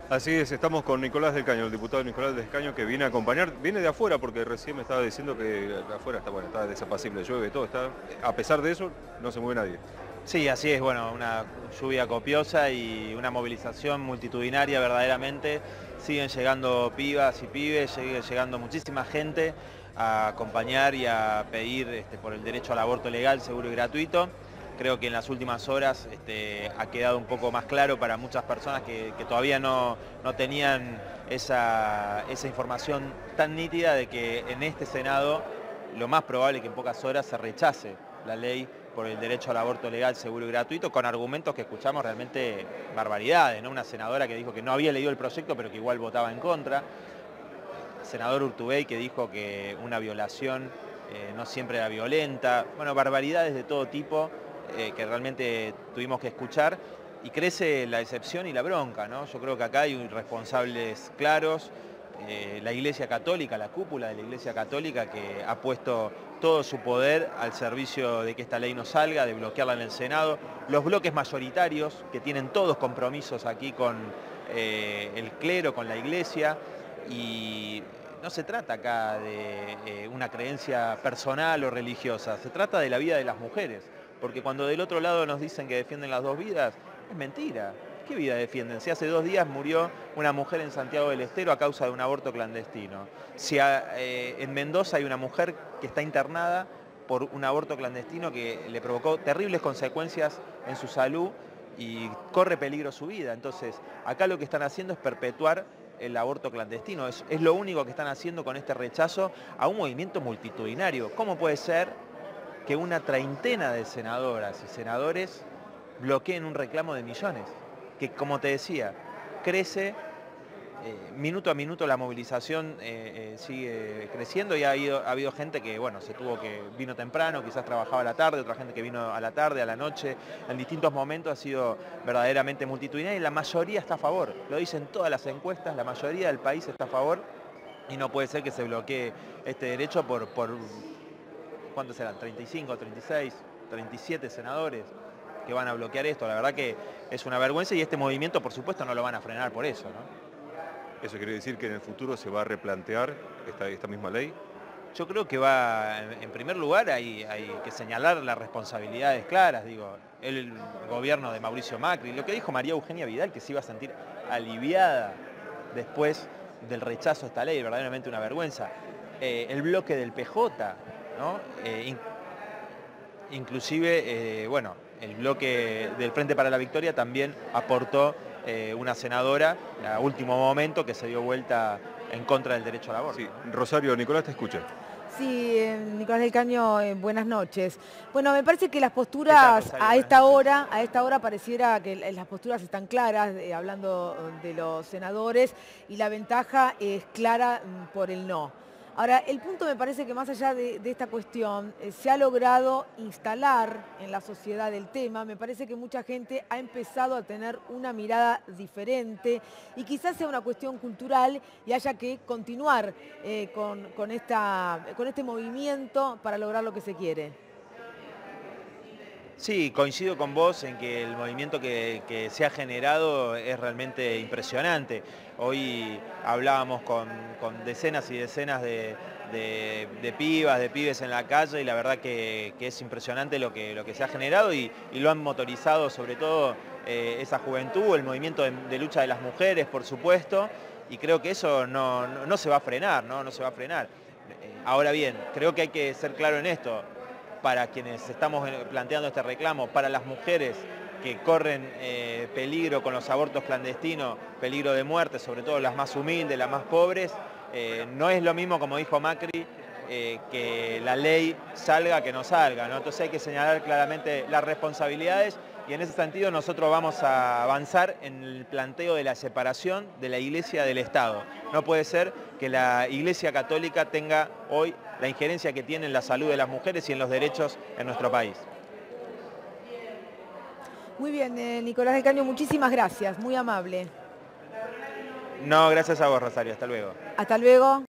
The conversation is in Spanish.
Así es, estamos con Nicolás del Caño, el diputado Nicolás del Caño, que viene a acompañar, viene de afuera porque recién me estaba diciendo que de afuera está, bueno, está desapacible, llueve, todo está, a pesar de eso, no se mueve nadie. Sí, así es, bueno, una lluvia copiosa y una movilización multitudinaria verdaderamente. Siguen llegando pibas y pibes, sigue llegando muchísima gente a acompañar y a pedir por el derecho al aborto legal, seguro y gratuito. Creo que en las últimas horas ha quedado un poco más claro para muchas personas que todavía no tenían esa información tan nítida de que en este Senado lo más probable es que en pocas horas se rechace la ley por el derecho al aborto legal, seguro y gratuito, con argumentos que escuchamos realmente barbaridades, ¿no? Una senadora que dijo que no había leído el proyecto, pero que igual votaba en contra. Senador Urtubey que dijo que una violación no siempre era violenta. Bueno, barbaridades de todo tipo que realmente tuvimos que escuchar. Y crece la decepción y la bronca, ¿no? Yo creo que acá hay responsables claros. La Iglesia Católica, la cúpula de la Iglesia Católica, que ha puesto todo su poder al servicio de que esta ley no salga, de bloquearla en el Senado. Los bloques mayoritarios, que tienen todos compromisos aquí con el clero, con la Iglesia. Y no se trata acá de una creencia personal o religiosa, se trata de la vida de las mujeres. Porque cuando del otro lado nos dicen que defienden las dos vidas, es mentira. ¿Qué vida defienden? Si hace 2 días murió una mujer en Santiago del Estero a causa de un aborto clandestino. Si en Mendoza hay una mujer que está internada por un aborto clandestino que le provocó terribles consecuencias en su salud y corre peligro su vida. Entonces, acá lo que están haciendo es perpetuar el aborto clandestino. Es lo único que están haciendo con este rechazo a un movimiento multitudinario. ¿Cómo puede ser que una treintena de senadoras y senadores bloqueen un reclamo de millones? Que, como te decía, crece minuto a minuto, la movilización sigue creciendo y ha habido gente que, bueno, vino temprano, quizás trabajaba a la tarde, otra gente que vino a la tarde, a la noche, en distintos momentos ha sido verdaderamente multitudinaria y la mayoría está a favor. Lo dicen todas las encuestas, la mayoría del país está a favor y no puede ser que se bloquee este derecho por ¿cuántos serán? 35, 36, 37 senadores que van a bloquear esto. La verdad que es una vergüenza y este movimiento, por supuesto, no lo van a frenar por eso, ¿no? Eso quiere decir que en el futuro se va a replantear esta misma ley. Yo creo que va, en primer lugar, hay que señalar las responsabilidades claras, digo, el gobierno de Mauricio Macri, lo que dijo María Eugenia Vidal, que se iba a sentir aliviada después del rechazo a esta ley, verdaderamente una vergüenza. El bloque del PJ, ¿no? Inclusive, bueno, el bloque del Frente para la Victoria también aportó una senadora a último momento que se dio vuelta en contra del derecho al aborto. Sí, Rosario, Nicolás te escucha. Sí, Nicolás del Caño, buenas noches. Bueno, me parece que las ¿Qué tal, posturas Rosario? Buenas noches. a esta hora pareciera que las posturas están claras, hablando de los senadores, y la ventaja es clara por el no. Ahora, el punto me parece que más allá de esta cuestión, se ha logrado instalar en la sociedad el tema. Me parece que mucha gente ha empezado a tener una mirada diferente y quizás sea una cuestión cultural y haya que continuar con este movimiento para lograr lo que se quiere. Sí, coincido con vos en que el movimiento que se ha generado es realmente impresionante. Hoy hablábamos con decenas y decenas de pibas, de pibes en la calle y la verdad que es impresionante lo que se ha generado y lo han motorizado sobre todo esa juventud, el movimiento de lucha de las mujeres, por supuesto, y creo que eso no se va a frenar, ¿no? No se va a frenar. Ahora bien, creo que hay que ser claro en esto. Para quienes estamos planteando este reclamo, para las mujeres que corren peligro con los abortos clandestinos, peligro de muerte, sobre todo las más humildes, las más pobres, no es lo mismo, como dijo Macri, que la ley salga que no salga, ¿no? Entonces hay que señalar claramente las responsabilidades y en ese sentido nosotros vamos a avanzar en el planteo de la separación de la Iglesia del Estado. No puede ser que la Iglesia Católica tenga hoy la injerencia que tiene en la salud de las mujeres y en los derechos en nuestro país. Muy bien, Nicolás del Caño, muchísimas gracias, muy amable. No, gracias a vos, Rosario. Hasta luego. Hasta luego.